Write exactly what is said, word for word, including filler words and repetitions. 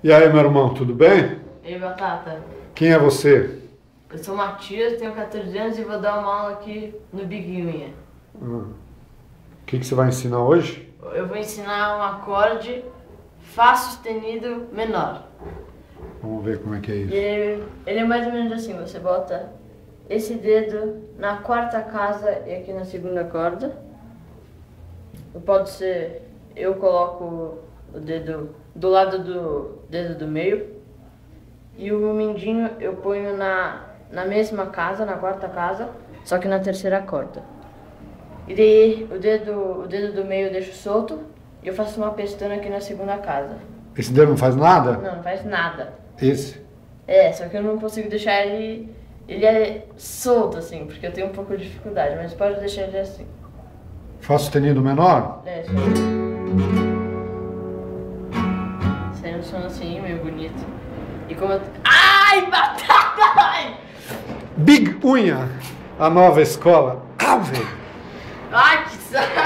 E aí, meu irmão, tudo bem? E aí, Batata? Quem é você? Eu sou o Matias, tenho quatorze anos e vou dar uma aula aqui no Big Unha. Hum. O que, que você vai ensinar hoje? Eu vou ensinar um acorde Fá sustenido menor. Vamos ver como é que é isso. Ele, ele é mais ou menos assim, você bota esse dedo na quarta casa e aqui na segunda corda. Pode ser, eu coloco o dedo do lado do dedo do meio e o mindinho eu ponho na, na mesma casa, na quarta casa, só que na terceira corda. E daí o dedo, o dedo do meio eu deixo solto e eu faço uma pestana aqui na segunda casa. Esse dedo não faz nada? Não, não faz nada. Esse? É, só que eu não consigo deixar ele, ele é solto assim, porque eu tenho um pouco de dificuldade, mas pode deixar ele assim. Fá sustenido menor? É, só. Sai um som assim, meio bonito. E como eu... Ai, batata! Ai, Big Unha, a nova escola. Ah, velho! Ai que saco!